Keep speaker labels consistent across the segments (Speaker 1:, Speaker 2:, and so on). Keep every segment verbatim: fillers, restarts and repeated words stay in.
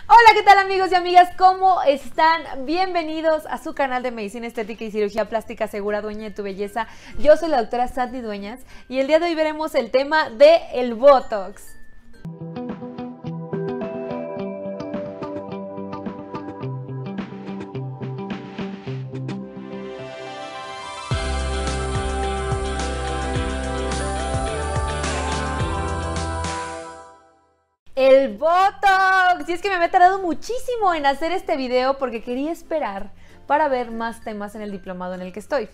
Speaker 1: Hola, ¿qué tal amigos y amigas? ¿Cómo están? Bienvenidos a su canal de Medicina Estética y Cirugía Plástica Segura, dueña de tu belleza. Yo soy la doctora Sandy Dueñas y el día de hoy veremos el tema del Botox. El Botox. Y es que me había tardado muchísimo en hacer este video porque quería esperar para ver más temas en el diplomado en el que estoy.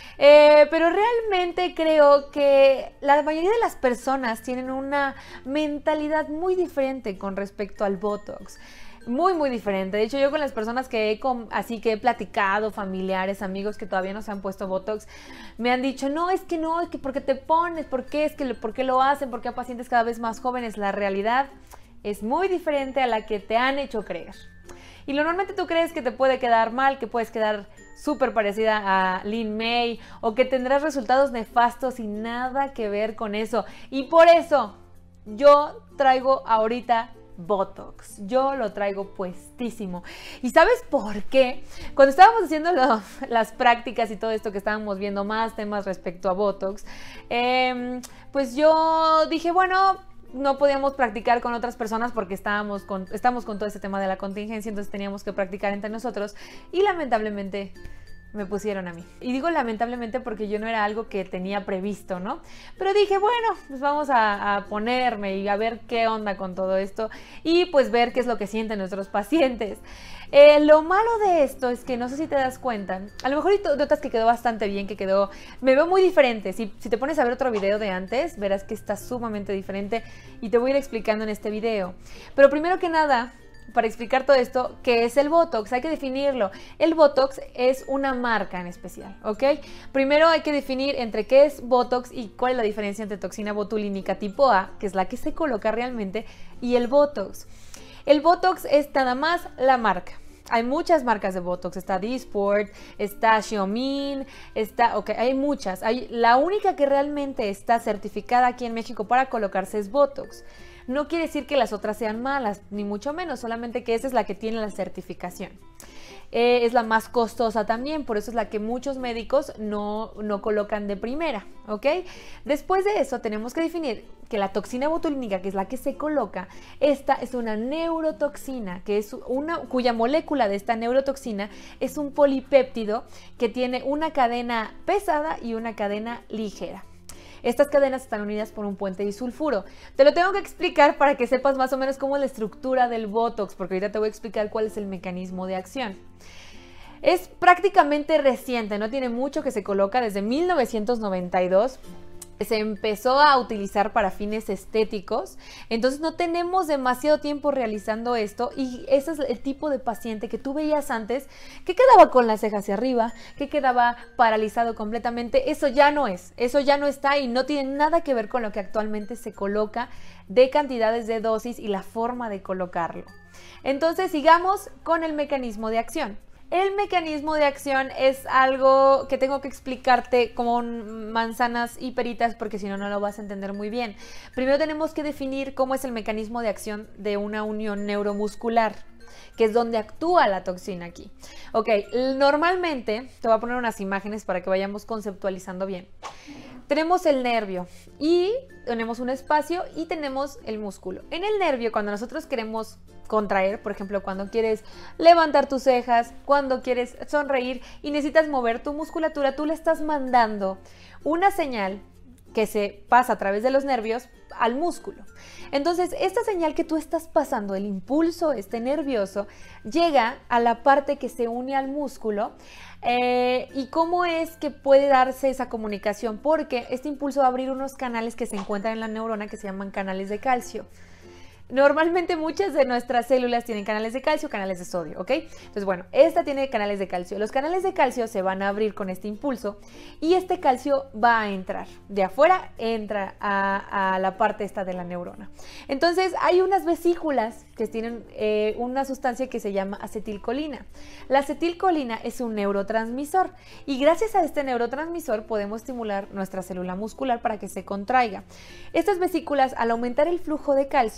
Speaker 1: Eh, pero realmente creo que la mayoría de las personas tienen una mentalidad muy diferente con respecto al Botox. Muy, muy diferente. De hecho, yo con las personas que he, así que he platicado, familiares, amigos que todavía no se han puesto Botox, me han dicho, no, es que no, es que ¿por qué te pones? ¿Por qué? Es que, ¿por qué lo hacen? ¿Por qué a pacientes cada vez más jóvenes? La realidad es muy diferente a la que te han hecho creer. Y normalmente tú crees que te puede quedar mal, que puedes quedar súper parecida a Lin May o que tendrás resultados nefastos y nada que ver con eso. Y por eso yo traigo ahorita Botox. Yo lo traigo puestísimo. ¿Y sabes por qué? Cuando estábamos haciendo lo, las prácticas y todo esto que estábamos viendo más temas respecto a Botox, eh, pues yo dije, bueno, no podíamos practicar con otras personas porque estábamos con, estamos con todo ese tema de la contingencia, entonces teníamos que practicar entre nosotros y lamentablemente me pusieron a mí. Y digo lamentablemente porque yo no era algo que tenía previsto, ¿no? Pero dije, bueno, pues vamos a, a ponerme y a ver qué onda con todo esto y pues ver qué es lo que sienten nuestros pacientes. Eh, lo malo de esto es que no sé si te das cuenta, a lo mejor notas que quedó bastante bien, que quedó, me veo muy diferente. Si, si te pones a ver otro video de antes, verás que está sumamente diferente y te voy a ir explicando en este video. Pero primero que nada, para explicar todo esto, ¿qué es el Botox? Hay que definirlo. El Botox es una marca en especial, ¿ok? Primero hay que definir entre qué es Botox y cuál es la diferencia entre toxina botulínica tipo A, que es la que se coloca realmente, y el Botox. El Botox es nada más la marca. Hay muchas marcas de Botox, está Dysport, está Xeomin, está, ok, hay muchas. Hay, la única que realmente está certificada aquí en México para colocarse es Botox. No quiere decir que las otras sean malas, ni mucho menos, solamente que esa es la que tiene la certificación. Eh, es la más costosa también, por eso es la que muchos médicos no, no colocan de primera, ¿ok? Después de eso tenemos que definir que la toxina botulínica, que es la que se coloca, esta es una neurotoxina, que es una, cuya molécula de esta neurotoxina es un polipéptido que tiene una cadena pesada y una cadena ligera. Estas cadenas están unidas por un puente disulfuro. Te lo tengo que explicar para que sepas más o menos cómo es la estructura del Botox, porque ahorita te voy a explicar cuál es el mecanismo de acción. Es prácticamente reciente, no tiene mucho que se coloca, desde mil novecientos noventa y dos. Se empezó a utilizar para fines estéticos, entonces no tenemos demasiado tiempo realizando esto y ese es el tipo de paciente que tú veías antes, que quedaba con la ceja hacia arriba, que quedaba paralizado completamente. Eso ya no es, eso ya no está y no tiene nada que ver con lo que actualmente se coloca de cantidades de dosis y la forma de colocarlo. Entonces sigamos con el mecanismo de acción. El mecanismo de acción es algo que tengo que explicarte con manzanas y peritas porque si no, no lo vas a entender muy bien. Primero tenemos que definir cómo es el mecanismo de acción de una unión neuromuscular, que es donde actúa la toxina aquí. Ok, normalmente, te voy a poner unas imágenes para que vayamos conceptualizando bien. Tenemos el nervio y tenemos un espacio y tenemos el músculo. En el nervio, cuando nosotros queremos contraer, por ejemplo, cuando quieres levantar tus cejas, cuando quieres sonreír y necesitas mover tu musculatura, tú le estás mandando una señal que se pasa a través de los nervios al músculo. Entonces, esta señal que tú estás pasando, el impulso este nervioso, llega a la parte que se une al músculo. Eh, ¿Y cómo es que puede darse esa comunicación? Porque este impulso va a abrir unos canales que se encuentran en la neurona que se llaman canales de calcio. Normalmente muchas de nuestras células tienen canales de calcio, canales de sodio, ¿ok? Entonces, bueno, esta tiene canales de calcio. Los canales de calcio se van a abrir con este impulso y este calcio va a entrar. De afuera entra a, a la parte esta de la neurona. Entonces, hay unas vesículas que tienen eh, una sustancia que se llama acetilcolina. La acetilcolina es un neurotransmisor y gracias a este neurotransmisor podemos estimular nuestra célula muscular para que se contraiga. Estas vesículas, al aumentar el flujo de calcio,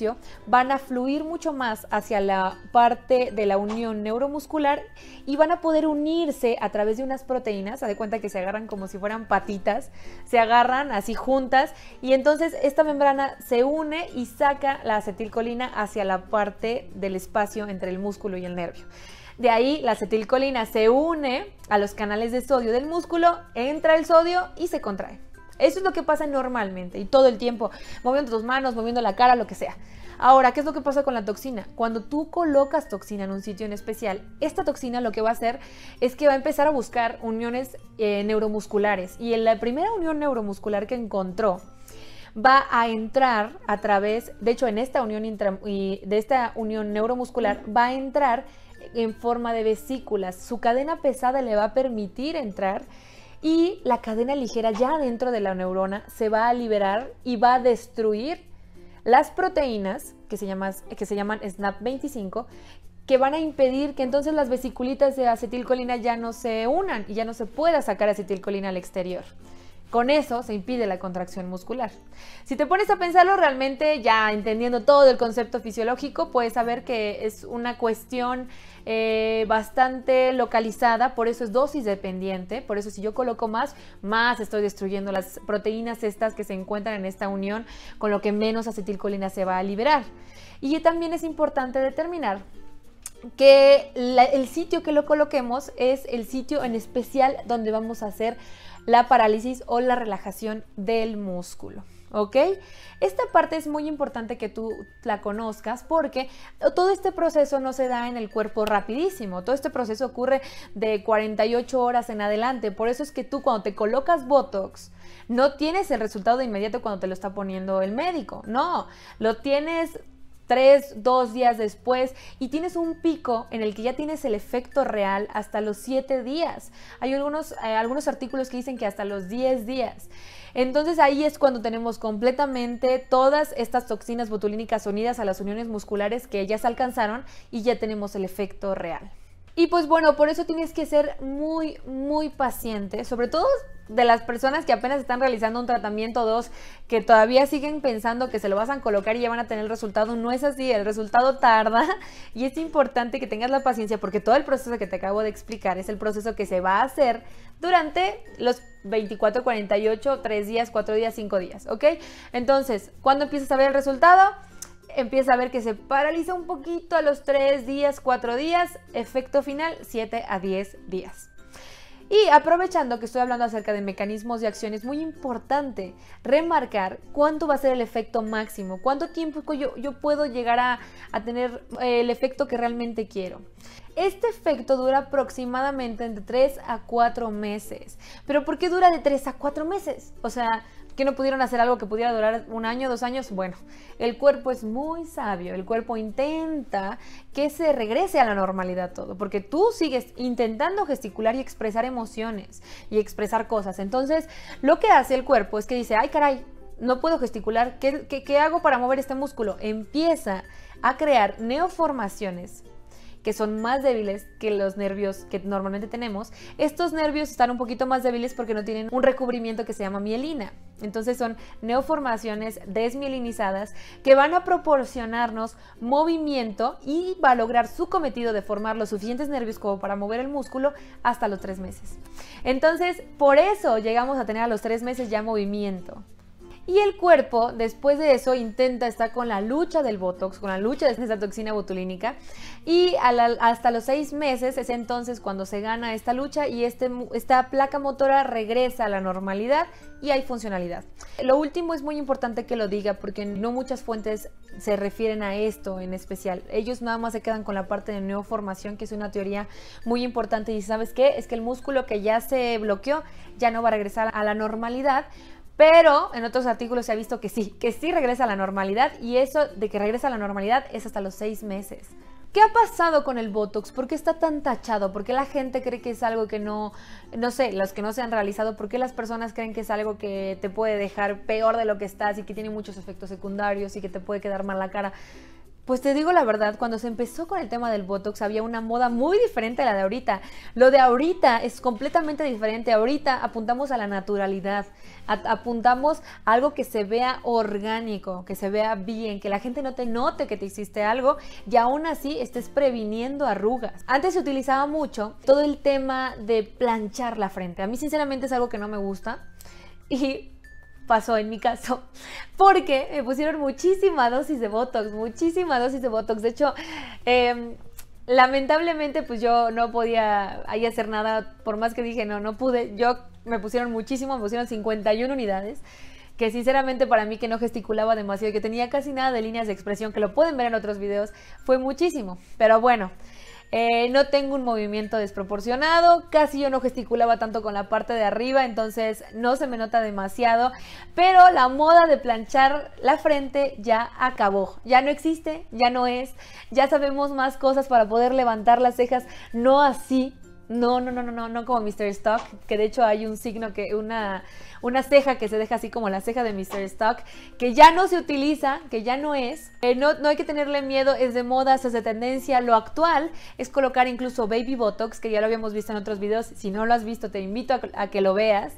Speaker 1: van a fluir mucho más hacia la parte de la unión neuromuscular y van a poder unirse a través de unas proteínas. Haz de cuenta que se agarran como si fueran patitas, se agarran así juntas y entonces esta membrana se une y saca la acetilcolina hacia la parte del espacio entre el músculo y el nervio. De ahí la acetilcolina se une a los canales de sodio del músculo, entra el sodio y se contrae. Eso es lo que pasa normalmente y todo el tiempo, moviendo tus manos, moviendo la cara, lo que sea. Ahora, ¿qué es lo que pasa con la toxina? Cuando tú colocas toxina en un sitio en especial, esta toxina lo que va a hacer es que va a empezar a buscar uniones eh, neuromusculares. Y en la primera unión neuromuscular que encontró, va a entrar a través, de hecho en esta unión, intra, y de esta unión neuromuscular, va a entrar en forma de vesículas. Su cadena pesada le va a permitir entrar y la cadena ligera ya dentro de la neurona se va a liberar y va a destruir las proteínas que se, llama, que se llaman S N A P veinticinco, que van a impedir que entonces las vesiculitas de acetilcolina ya no se unan y ya no se pueda sacar acetilcolina al exterior. Con eso se impide la contracción muscular. Si te pones a pensarlo realmente, ya entendiendo todo el concepto fisiológico, puedes saber que es una cuestión eh, bastante localizada, por eso es dosis dependiente, por eso si yo coloco más, más estoy destruyendo las proteínas estas que se encuentran en esta unión, con lo que menos acetilcolina se va a liberar. Y también es importante determinar que la, el sitio que lo coloquemos es el sitio en especial donde vamos a hacer la parálisis o la relajación del músculo, ¿ok? Esta parte es muy importante que tú la conozcas porque todo este proceso no se da en el cuerpo rapidísimo, todo este proceso ocurre de cuarenta y ocho horas en adelante, por eso es que tú cuando te colocas Botox no tienes el resultado de inmediato cuando te lo está poniendo el médico, no, lo tienes tres, dos días después y tienes un pico en el que ya tienes el efecto real hasta los siete días. Hay algunos, eh, algunos artículos que dicen que hasta los diez días. Entonces ahí es cuando tenemos completamente todas estas toxinas botulínicas unidas a las uniones musculares que ya se alcanzaron y ya tenemos el efecto real. Y pues bueno, por eso tienes que ser muy, muy paciente, sobre todo de las personas que apenas están realizando un tratamiento dos, que todavía siguen pensando que se lo vas a colocar y ya van a tener el resultado. No es así, el resultado tarda y es importante que tengas la paciencia porque todo el proceso que te acabo de explicar es el proceso que se va a hacer durante los veinticuatro, cuarenta y ocho, tres días, cuatro días, cinco días, ¿ok? Entonces, ¿cuándo empiezas a ver el resultado? Empieza a ver que se paraliza un poquito a los tres días, cuatro días, efecto final siete a diez días. Y aprovechando que estoy hablando acerca de mecanismos de acción, es muy importante remarcar cuánto va a ser el efecto máximo, cuánto tiempo yo, yo puedo llegar a, a tener el efecto que realmente quiero. Este efecto dura aproximadamente entre tres a cuatro meses. ¿Pero por qué dura de tres a cuatro meses? O sea, ¿que no pudieron hacer algo que pudiera durar un año, dos años? Bueno, el cuerpo es muy sabio, el cuerpo intenta que se regrese a la normalidad todo, porque tú sigues intentando gesticular y expresar emociones y expresar cosas. Entonces, lo que hace el cuerpo es que dice, ay caray, no puedo gesticular, ¿qué, qué, qué hago para mover este músculo? Empieza a crear neoformaciones que son más débiles que los nervios que normalmente tenemos. Estos nervios están un poquito más débiles porque no tienen un recubrimiento que se llama mielina. Entonces son neoformaciones desmielinizadas que van a proporcionarnos movimiento y va a lograr su cometido de formar los suficientes nervios como para mover el músculo hasta los tres meses. Entonces, por eso llegamos a tener a los tres meses ya movimiento. Y el cuerpo, después de eso, intenta estar con la lucha del Botox, con la lucha de esta toxina botulínica. Y a la, hasta los seis meses es entonces cuando se gana esta lucha y este, esta placa motora regresa a la normalidad y hay funcionalidad. Lo último es muy importante que lo diga porque no muchas fuentes se refieren a esto en especial. Ellos nada más se quedan con la parte de neoformación, que es una teoría muy importante. Y ¿sabes qué? Es que el músculo que ya se bloqueó ya no va a regresar a la normalidad. Pero en otros artículos se ha visto que sí, que sí regresa a la normalidad y eso de que regresa a la normalidad es hasta los seis meses. ¿Qué ha pasado con el Botox? ¿Por qué está tan tachado? ¿Por qué la gente cree que es algo que no, no sé, los que no se han realizado, por qué las personas creen que es algo que te puede dejar peor de lo que estás y que tiene muchos efectos secundarios y que te puede quedar mal la cara? Pues te digo la verdad, cuando se empezó con el tema del Botox había una moda muy diferente a la de ahorita. Lo de ahorita es completamente diferente. Ahorita apuntamos a la naturalidad, a apuntamos a algo que se vea orgánico, que se vea bien, que la gente no te note que te hiciste algo y aún así estés previniendo arrugas. Antes se utilizaba mucho todo el tema de planchar la frente. A mí sinceramente es algo que no me gusta y pasó en mi caso, porque me pusieron muchísima dosis de Botox, muchísima dosis de Botox. De hecho, eh, lamentablemente pues yo no podía ahí hacer nada, por más que dije no, no pude. Yo me pusieron muchísimo, me pusieron cincuenta y una unidades, que sinceramente para mí, que no gesticulaba demasiado, que tenía casi nada de líneas de expresión, que lo pueden ver en otros videos, fue muchísimo. Pero bueno, Eh, no tengo un movimiento desproporcionado, casi yo no gesticulaba tanto con la parte de arriba, entonces no se me nota demasiado, pero la moda de planchar la frente ya acabó, ya no existe, ya no es, ya sabemos más cosas para poder levantar las cejas, no así. No, no, no, no, no, no como mister Stock, que de hecho hay un signo, que una, una ceja que se deja así como la ceja de mister Stock, que ya no se utiliza, que ya no es. Eh, no, no hay que tenerle miedo, es de moda, es de tendencia. Lo actual es colocar incluso Baby Botox, que ya lo habíamos visto en otros videos. Si no lo has visto, te invito a, a que lo veas.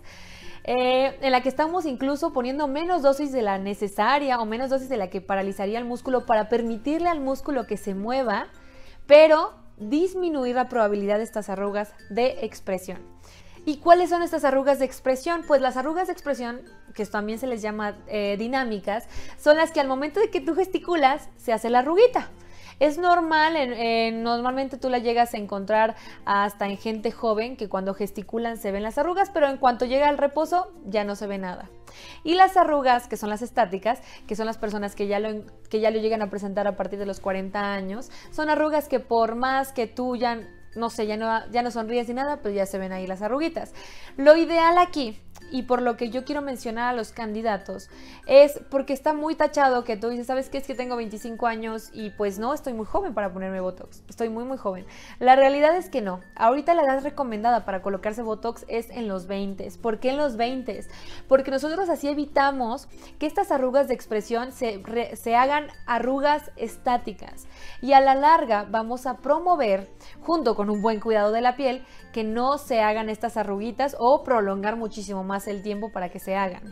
Speaker 1: Eh, en la que estamos incluso poniendo menos dosis de la necesaria o menos dosis de la que paralizaría el músculo para permitirle al músculo que se mueva, pero disminuir la probabilidad de estas arrugas de expresión. ¿Y cuáles son estas arrugas de expresión? Pues las arrugas de expresión, que también se les llama eh, dinámicas, son las que al momento de que tú gesticulas se hace la arruguita. Es normal, en, en, normalmente tú la llegas a encontrar hasta en gente joven, que cuando gesticulan se ven las arrugas, pero en cuanto llega al reposo ya no se ve nada. Y las arrugas, que son las estáticas, que son las personas que ya, lo, que ya lo llegan a presentar a partir de los cuarenta años, son arrugas que por más que tú ya, no sé, ya no, ya no sonríes ni nada, pues ya se ven ahí las arruguitas. Lo ideal aquí, y por lo que yo quiero mencionar a los candidatos, es porque está muy tachado que tú dices, ¿sabes qué? Es que tengo veinticinco años y pues no, estoy muy joven para ponerme Botox, estoy muy muy joven. La realidad es que no. Ahorita la edad recomendada para colocarse Botox es en los veinte. ¿Por qué en los veinte? Porque nosotros así evitamos que estas arrugas de expresión se, re, se hagan arrugas estáticas, y a la larga vamos a promover, junto con un buen cuidado de la piel, que no se hagan estas arruguitas o prolongar muchísimo más el tiempo para que se hagan.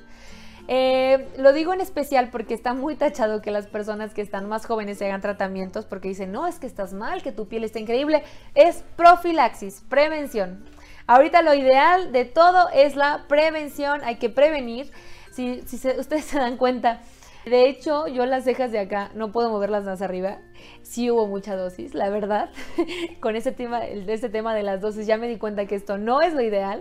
Speaker 1: Eh, lo digo en especial porque está muy tachado que las personas que están más jóvenes se hagan tratamientos, porque dicen, no, es que estás mal, que tu piel está increíble. Es profilaxis, prevención. Ahorita lo ideal de todo es la prevención, hay que prevenir. Si, si se, ustedes se dan cuenta, de hecho, yo las cejas de acá no puedo moverlas más arriba. Sí hubo mucha dosis, la verdad. Con ese tema, ese tema de las dosis ya me di cuenta que esto no es lo ideal.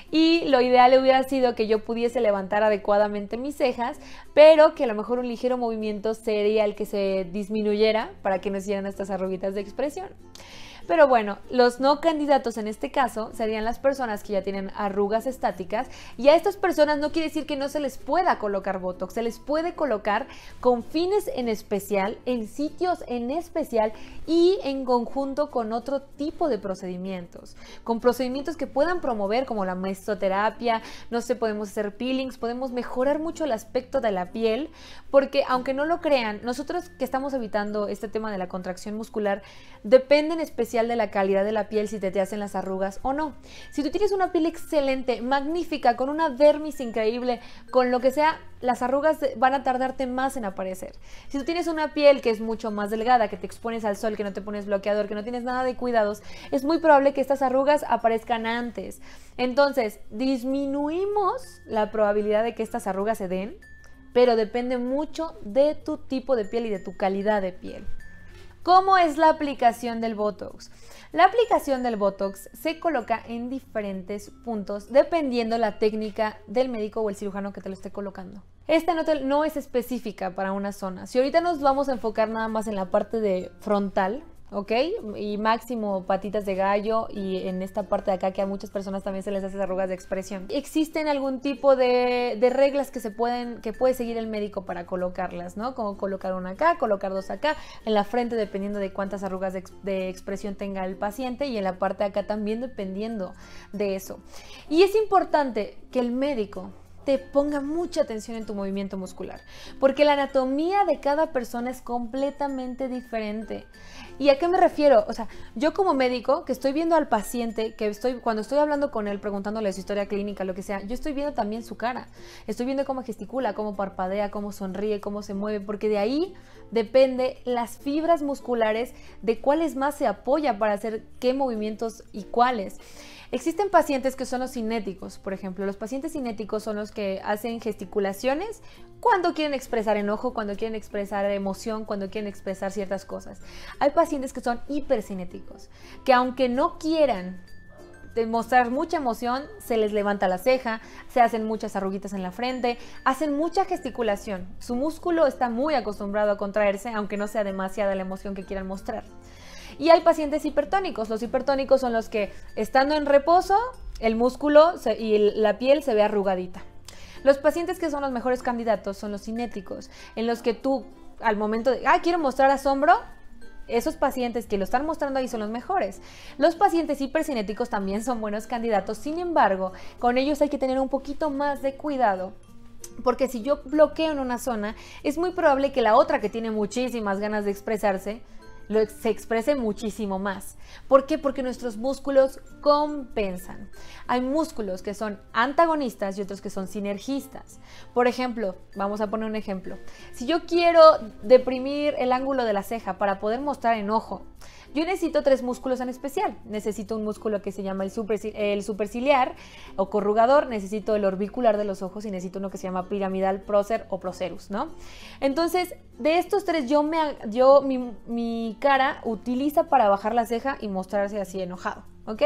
Speaker 1: Y lo ideal hubiera sido que yo pudiese levantar adecuadamente mis cejas, pero que a lo mejor un ligero movimiento sería el que se disminuyera para que no hicieran estas arruguitas de expresión. Pero bueno, los no candidatos en este caso serían las personas que ya tienen arrugas estáticas, y a estas personas no quiere decir que no se les pueda colocar Botox, se les puede colocar con fines en especial, en sitios en especial y en conjunto con otro tipo de procedimientos, con procedimientos que puedan promover como la mesoterapia, no sé, podemos hacer peelings, podemos mejorar mucho el aspecto de la piel, porque aunque no lo crean, nosotros que estamos evitando este tema de la contracción muscular, depende en especial de la calidad de la piel si te, te hacen las arrugas o no. Si tú tienes una piel excelente, magnífica, con una dermis increíble, con lo que sea, las arrugas van a tardarte más en aparecer. Si tú tienes una piel que es mucho más delgada, que te expones al sol, que no te pones bloqueador, que no tienes nada de cuidados, es muy probable que estas arrugas aparezcan antes. Entonces, disminuimos la probabilidad de que estas arrugas se den, pero depende mucho de tu tipo de piel y de tu calidad de piel. ¿Cómo es la aplicación del Botox? La aplicación del Botox se coloca en diferentes puntos dependiendo la técnica del médico o el cirujano que te lo esté colocando. Esta no, te, no es específica para una zona. Si ahorita nos vamos a enfocar nada más en la parte de frontal, ¿ok? Y máximo patitas de gallo, y en esta parte de acá que a muchas personas también se les hace arrugas de expresión. ¿Existen algún tipo de, de reglas que se pueden, que puede seguir el médico para colocarlas, ¿no? Como colocar una acá, colocar dos acá, en la frente dependiendo de cuántas arrugas de, de expresión tenga el paciente, y en la parte de acá también dependiendo de eso. Y es importante que el médico te ponga mucha atención en tu movimiento muscular, porque la anatomía de cada persona es completamente diferente. ¿Y a qué me refiero? O sea, yo como médico que estoy viendo al paciente, que estoy cuando estoy hablando con él, preguntándole su historia clínica, lo que sea, yo estoy viendo también su cara, estoy viendo cómo gesticula, cómo parpadea, cómo sonríe, cómo se mueve, porque de ahí depende las fibras musculares de cuáles más se apoya para hacer qué movimientos y cuáles. Existen pacientes que son los cinéticos, por ejemplo. Los pacientes cinéticos son los que hacen gesticulaciones cuando quieren expresar enojo, cuando quieren expresar emoción, cuando quieren expresar ciertas cosas. Hay pacientes que son hipercinéticos, que aunque no quieran demostrar mucha emoción, se les levanta la ceja, se hacen muchas arruguitas en la frente, hacen mucha gesticulación. Su músculo está muy acostumbrado a contraerse, aunque no sea demasiada la emoción que quieran mostrar. Y hay pacientes hipertónicos. Los hipertónicos son los que, estando en reposo, el músculo se, y el, la piel se ve arrugadita. Los pacientes que son los mejores candidatos son los cinéticos, en los que tú, al momento de, ah, quiero mostrar asombro, esos pacientes que lo están mostrando ahí son los mejores. Los pacientes hipercinéticos también son buenos candidatos, sin embargo, con ellos hay que tener un poquito más de cuidado. Porque si yo bloqueo en una zona, es muy probable que la otra que tiene muchísimas ganas de expresarse, Lo, se exprese muchísimo más. ¿Por qué? Porque nuestros músculos compensan. Hay músculos que son antagonistas y otros que son sinergistas. Por ejemplo, vamos a poner un ejemplo. Si yo quiero deprimir el ángulo de la ceja para poder mostrar enojo, yo necesito tres músculos en especial. Necesito un músculo que se llama el, super, el superciliar o corrugador, necesito el orbicular de los ojos y necesito uno que se llama piramidal prócer o procerus, ¿no? Entonces, de estos tres, yo, me, yo mi, mi cara utiliza para bajar la ceja y mostrarse así enojado, ¿ok?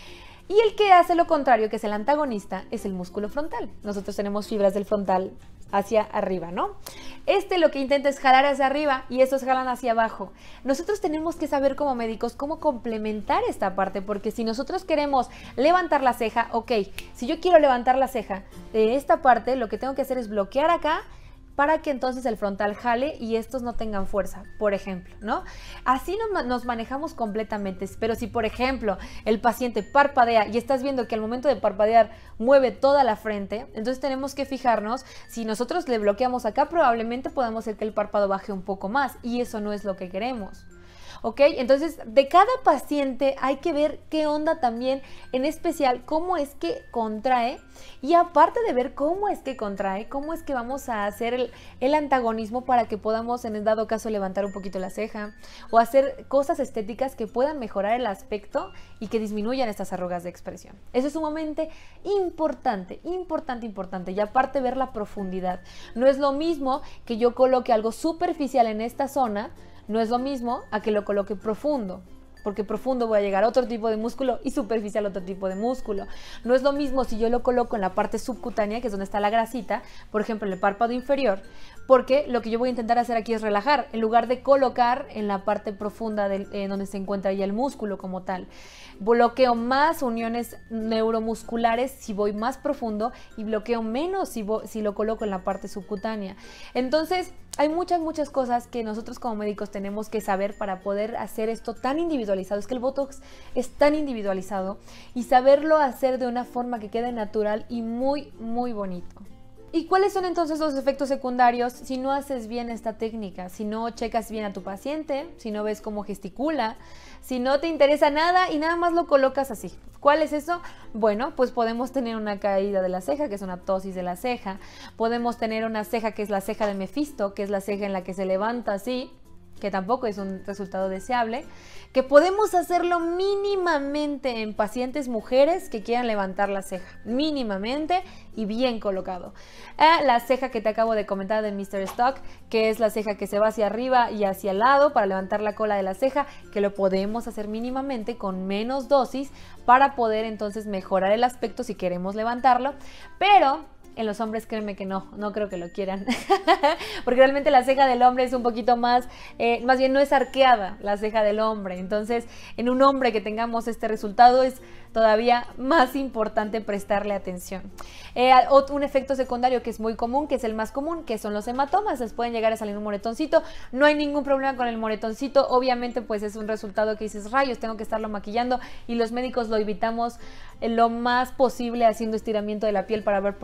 Speaker 1: Y el que hace lo contrario, que es el antagonista, es el músculo frontal. Nosotros tenemos fibras del frontal hacia arriba, ¿no? Este lo que intenta es jalar hacia arriba y estos jalan hacia abajo. Nosotros tenemos que saber como médicos cómo complementar esta parte, porque si nosotros queremos levantar la ceja, ok, si yo quiero levantar la ceja de esta parte, lo que tengo que hacer es bloquear acá para que entonces el frontal jale y estos no tengan fuerza, por ejemplo, ¿no? Así nos, nos manejamos completamente, pero si, por ejemplo, el paciente parpadea y estás viendo que al momento de parpadear mueve toda la frente, entonces tenemos que fijarnos, si nosotros le bloqueamos acá, probablemente podamos hacer que el párpado baje un poco más y eso no es lo que queremos. ¿Ok? Entonces, de cada paciente hay que ver qué onda también, en especial cómo es que contrae, y aparte de ver cómo es que contrae, cómo es que vamos a hacer el, el antagonismo para que podamos, en el dado caso, levantar un poquito la ceja o hacer cosas estéticas que puedan mejorar el aspecto y que disminuyan estas arrugas de expresión. Eso es sumamente importante, importante, importante. Y aparte ver la profundidad. No es lo mismo que yo coloque algo superficial en esta zona, no es lo mismo a que lo coloque profundo, porque profundo voy a llegar a otro tipo de músculo y superficial otro tipo de músculo. No es lo mismo si yo lo coloco en la parte subcutánea, que es donde está la grasita, por ejemplo en el párpado inferior, porque lo que yo voy a intentar hacer aquí es relajar, en lugar de colocar en la parte profunda de, eh, donde se encuentra ya el músculo como tal. Bloqueo más uniones neuromusculares si voy más profundo y bloqueo menos si, voy, si lo coloco en la parte subcutánea. Entonces, hay muchas, muchas cosas que nosotros como médicos tenemos que saber para poder hacer esto tan individualizado. Es que el Botox es tan individualizado y saberlo hacer de una forma que quede natural y muy, muy bonito. ¿Y cuáles son entonces los efectos secundarios si no haces bien esta técnica? Si no checas bien a tu paciente, si no ves cómo gesticula, si no te interesa nada y nada más lo colocas así. ¿Cuál es eso? Bueno, pues podemos tener una caída de la ceja, que es una ptosis de la ceja. Podemos tener una ceja que es la ceja de Mefisto, que es la ceja en la que se levanta así, que tampoco es un resultado deseable, que podemos hacerlo mínimamente en pacientes mujeres que quieran levantar la ceja, mínimamente y bien colocado. Eh, la ceja que te acabo de comentar de míster Stock, que es la ceja que se va hacia arriba y hacia el lado para levantar la cola de la ceja, que lo podemos hacer mínimamente con menos dosis para poder entonces mejorar el aspecto si queremos levantarlo, pero en los hombres créeme que no, no creo que lo quieran, porque realmente la ceja del hombre es un poquito más, eh, más bien no es arqueada la ceja del hombre, entonces en un hombre que tengamos este resultado es todavía más importante prestarle atención. Eh, un efecto secundario que es muy común, que es el más común, que son los hematomas. Les pueden llegar a salir un moretoncito, no hay ningún problema con el moretoncito, obviamente pues es un resultado que dices, rayos, tengo que estarlo maquillando, y los médicos lo evitamos lo más posible haciendo estiramiento de la piel para ver por dónde pasa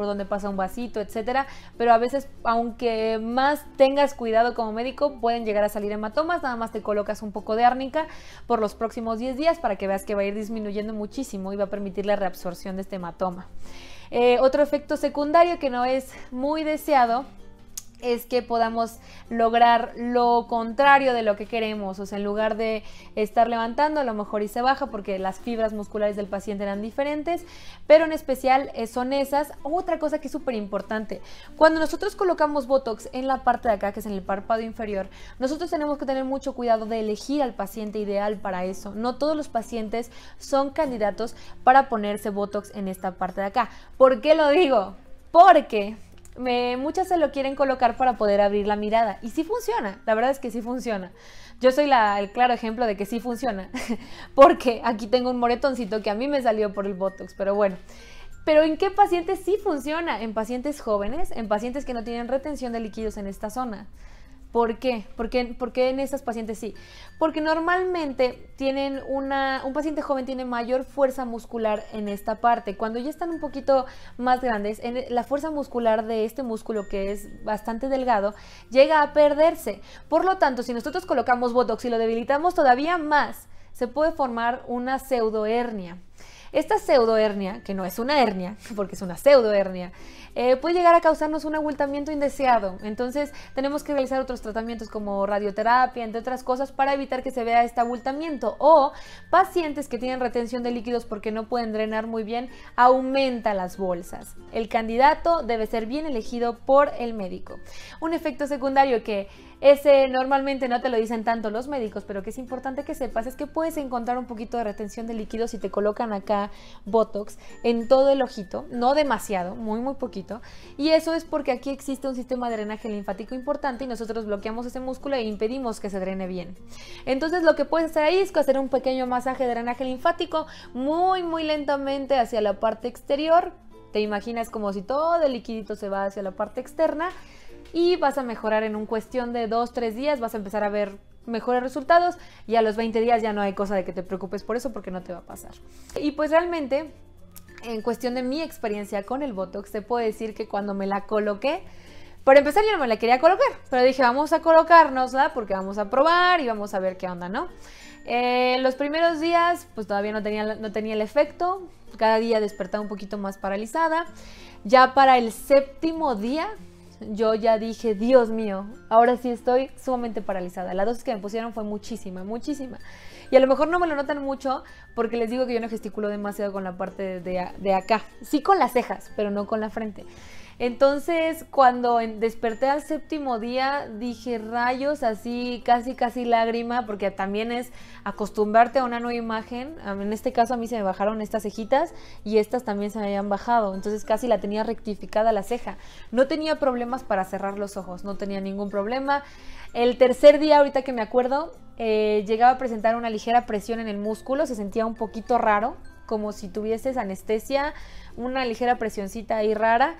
Speaker 1: pasa un vasito, etcétera, pero a veces, aunque más tengas cuidado como médico, pueden llegar a salir hematomas. Nada más te colocas un poco de árnica por los próximos diez días para que veas que va a ir disminuyendo muchísimo y va a permitir la reabsorción de este hematoma. Eh, otro efecto secundario que no es muy deseado es que podamos lograr lo contrario de lo que queremos. O sea, en lugar de estar levantando, a lo mejor y se baja porque las fibras musculares del paciente eran diferentes, pero en especial eh, son esas. Otra cosa que es súper importante, cuando nosotros colocamos Botox en la parte de acá, que es en el párpado inferior, nosotros tenemos que tener mucho cuidado de elegir al paciente ideal para eso. No todos los pacientes son candidatos para ponerse Botox en esta parte de acá. ¿Por qué lo digo? Porque Me, muchas se lo quieren colocar para poder abrir la mirada y sí funciona, la verdad es que sí funciona. Yo soy la, el claro ejemplo de que sí funciona porque aquí tengo un moretoncito que a mí me salió por el Botox, pero bueno. Pero ¿en qué pacientes sí funciona? En pacientes jóvenes, en pacientes que no tienen retención de líquidos en esta zona. ¿Por qué? ¿Por qué, por qué en esas pacientes sí? Porque normalmente tienen una, un paciente joven tiene mayor fuerza muscular en esta parte. Cuando ya están un poquito más grandes, en la fuerza muscular de este músculo, que es bastante delgado, llega a perderse. Por lo tanto, si nosotros colocamos Botox y lo debilitamos todavía más, se puede formar una pseudohernia. Esta pseudohernia, que no es una hernia, porque es una pseudohernia, eh, puede llegar a causarnos un abultamiento indeseado. Entonces tenemos que realizar otros tratamientos como radioterapia, entre otras cosas, para evitar que se vea este abultamiento. O pacientes que tienen retención de líquidos porque no pueden drenar muy bien, aumenta las bolsas. El candidato debe ser bien elegido por el médico. Un efecto secundario que ese normalmente no te lo dicen tanto los médicos, pero que es importante que sepas, es que puedes encontrar un poquito de retención de líquidos si te colocan acá Botox en todo el ojito, no demasiado, muy muy poquito, y eso es porque aquí existe un sistema de drenaje linfático importante y nosotros bloqueamos ese músculo e impedimos que se drene bien. Entonces lo que puedes hacer ahí es hacer un pequeño masaje de drenaje linfático muy muy lentamente hacia la parte exterior. Te imaginas como si todo el liquidito se va hacia la parte externa y vas a mejorar en un cuestión de dos, tres días, vas a empezar a ver mejores resultados y a los veinte días ya no hay cosa de que te preocupes por eso porque no te va a pasar. Y pues realmente, en cuestión de mi experiencia con el Botox, te puedo decir que cuando me la coloqué, por empezar yo no me la quería colocar, pero dije vamos a colocárnosla porque vamos a probar y vamos a ver qué onda, ¿no? Eh, los primeros días pues todavía no tenía, no tenía el efecto, cada día despertaba un poquito más paralizada. Ya para el séptimo día yo ya dije, Dios mío, ahora sí estoy sumamente paralizada. La dosis que me pusieron fue muchísima, muchísima. Y a lo mejor no me lo notan mucho porque les digo que yo no gesticulo demasiado con la parte de, de acá. Sí con las cejas, pero no con la frente. Entonces, cuando desperté al séptimo día, dije rayos, así casi casi lágrima, porque también es acostumbrarte a una nueva imagen. En este caso a mí se me bajaron estas cejitas y estas también se me habían bajado, entonces casi la tenía rectificada la ceja. No tenía problemas para cerrar los ojos, no tenía ningún problema. El tercer día, ahorita que me acuerdo, eh, llegaba a presentar una ligera presión en el músculo, se sentía un poquito raro, como si tuvieses anestesia, una ligera presioncita ahí rara.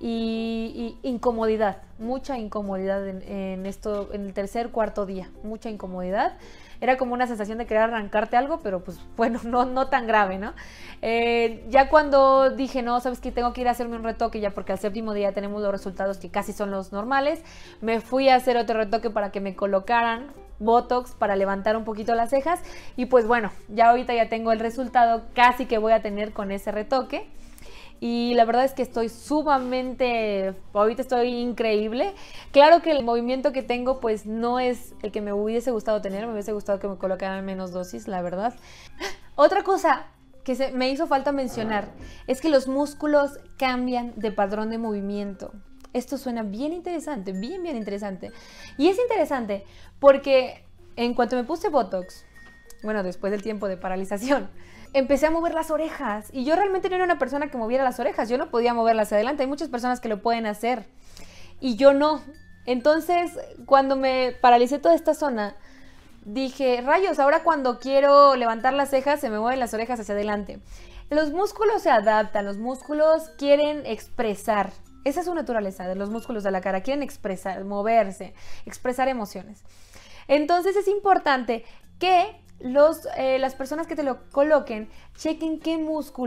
Speaker 1: Y, y incomodidad, mucha incomodidad en, en esto, en el tercer, cuarto día, mucha incomodidad. Era como una sensación de querer arrancarte algo, pero pues bueno, no, no tan grave, ¿no? Eh, ya cuando dije, no, sabes que tengo que ir a hacerme un retoque ya porque al séptimo día tenemos los resultados que casi son los normales, me fui a hacer otro retoque para que me colocaran Botox para levantar un poquito las cejas y pues bueno, ya ahorita ya tengo el resultado casi que voy a tener con ese retoque. Y la verdad es que estoy sumamente, ahorita estoy increíble. Claro que el movimiento que tengo pues no es el que me hubiese gustado tener, me hubiese gustado que me colocaran menos dosis, la verdad. Otra cosa que se, me hizo falta mencionar es que los músculos cambian de patrón de movimiento. Esto suena bien interesante, bien bien interesante. Y es interesante porque en cuanto me puse Botox, bueno, después del tiempo de paralización, empecé a mover las orejas y yo realmente no era una persona que moviera las orejas, yo no podía moverlas hacia adelante, hay muchas personas que lo pueden hacer y yo no. Entonces cuando me paralicé toda esta zona dije, rayos, ahora cuando quiero levantar las cejas se me mueven las orejas hacia adelante. Los músculos se adaptan, los músculos quieren expresar, esa es su naturaleza de los músculos de la cara, quieren expresar, moverse, expresar emociones. Entonces es importante que Los, eh, las personas que te lo coloquen chequen qué músculos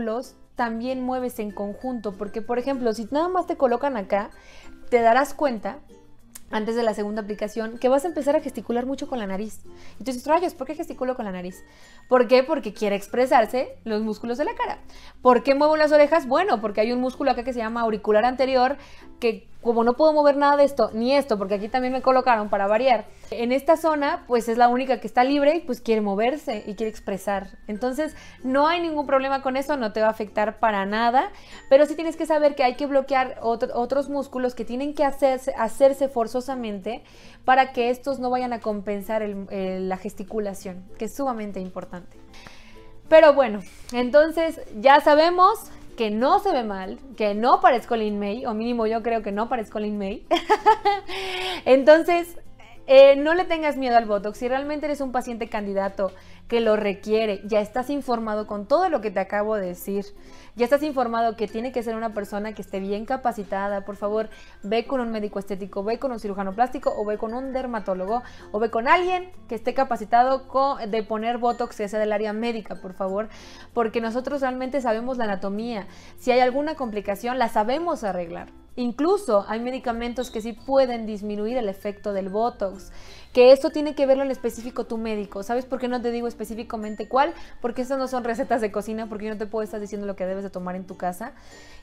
Speaker 1: también mueves en conjunto, porque por ejemplo, si nada más te colocan acá, te darás cuenta antes de la segunda aplicación, que vas a empezar a gesticular mucho con la nariz. Entonces, rayos, ¿por qué gesticulo con la nariz? ¿Por qué? Porque quiere expresarse los músculos de la cara. ¿Por qué muevo las orejas? Bueno, porque hay un músculo acá que se llama auricular anterior, que como no puedo mover nada de esto, ni esto, porque aquí también me colocaron para variar, en esta zona, pues es la única que está libre y pues quiere moverse y quiere expresar. Entonces, no hay ningún problema con eso, no te va a afectar para nada, pero sí tienes que saber que hay que bloquear otro, otros músculos que tienen que hacerse, hacerse forzosamente para que estos no vayan a compensar el, el, la gesticulación, que es sumamente importante. Pero bueno, entonces ya sabemos que no se ve mal, que no parezco Lin May, o mínimo yo creo que no parezco Lin May. Entonces, eh, no le tengas miedo al Botox. Si realmente eres un paciente candidato que lo requiere, ya estás informado con todo lo que te acabo de decir, ya estás informado que tiene que ser una persona que esté bien capacitada, por favor, ve con un médico estético, ve con un cirujano plástico, o ve con un dermatólogo, o ve con alguien que esté capacitado con, de poner Botox, que sea del área médica, por favor, porque nosotros realmente sabemos la anatomía. Si hay alguna complicación, la sabemos arreglar. Incluso hay medicamentos que sí pueden disminuir el efecto del Botox, que esto tiene que verlo en específico tu médico. ¿Sabes por qué no te digo específicamente cuál? Porque estas no son recetas de cocina, porque yo no te puedo estar diciendo lo que debes de tomar en tu casa.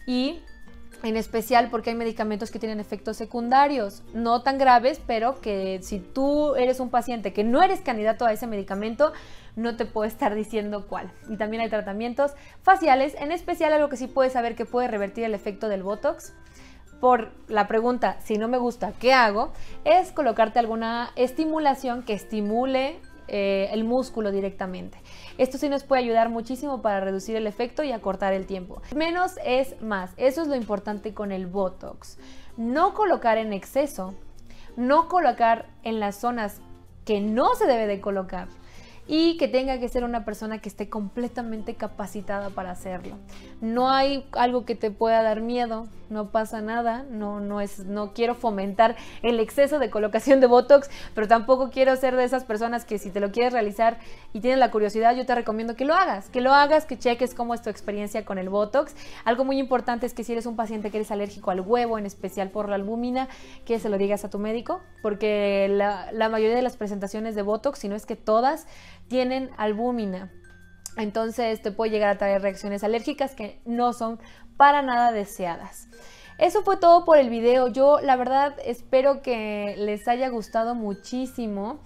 Speaker 1: Y en especial porque hay medicamentos que tienen efectos secundarios, no tan graves, pero que si tú eres un paciente que no eres candidato a ese medicamento, no te puedo estar diciendo cuál. Y también hay tratamientos faciales, en especial algo que sí puedes saber que puede revertir el efecto del Botox. Por la pregunta, si no me gusta, ¿qué hago? Es colocarte alguna estimulación que estimule eh, el músculo directamente. Esto sí nos puede ayudar muchísimo para reducir el efecto y acortar el tiempo. Menos es más. Eso es lo importante con el Botox. No colocar en exceso, no colocar en las zonas que no se debe de colocar, y que tenga que ser una persona que esté completamente capacitada para hacerlo. No hay algo que te pueda dar miedo, no pasa nada, no, no, es, no quiero fomentar el exceso de colocación de Botox, pero tampoco quiero ser de esas personas que si te lo quieres realizar y tienes la curiosidad, yo te recomiendo que lo hagas, que lo hagas, que cheques cómo es tu experiencia con el Botox. Algo muy importante es que si eres un paciente que eres alérgico al huevo, en especial por la albúmina, que se lo digas a tu médico, porque la, la mayoría de las presentaciones de Botox, si no es que todas, tienen albúmina. Entonces te puede llegar a traer reacciones alérgicas que no son para nada deseadas. Eso fue todo por el video. Yo la verdad espero que les haya gustado muchísimo.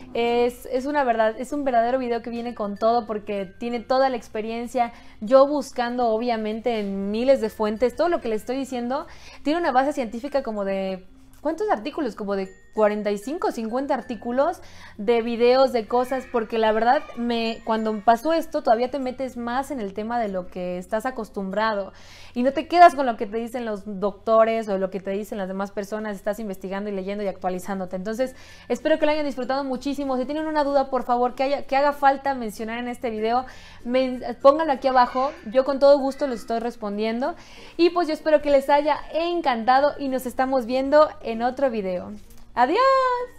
Speaker 1: Es, es una verdad, es un verdadero video que viene con todo porque tiene toda la experiencia. Yo buscando obviamente en miles de fuentes, todo lo que les estoy diciendo tiene una base científica como de... ¿Cuántos artículos? Como de cuarenta y cinco, cincuenta artículos de videos, de cosas, porque la verdad, me, cuando pasó esto, todavía te metes más en el tema de lo que estás acostumbrado y no te quedas con lo que te dicen los doctores o lo que te dicen las demás personas, estás investigando y leyendo y actualizándote. Entonces, espero que lo hayan disfrutado muchísimo. Si tienen una duda, por favor, que, haya, que haga falta mencionar en este video, me, pónganlo aquí abajo, yo con todo gusto los estoy respondiendo. Y pues yo espero que les haya encantado y nos estamos viendo en otro video. ¡Adiós!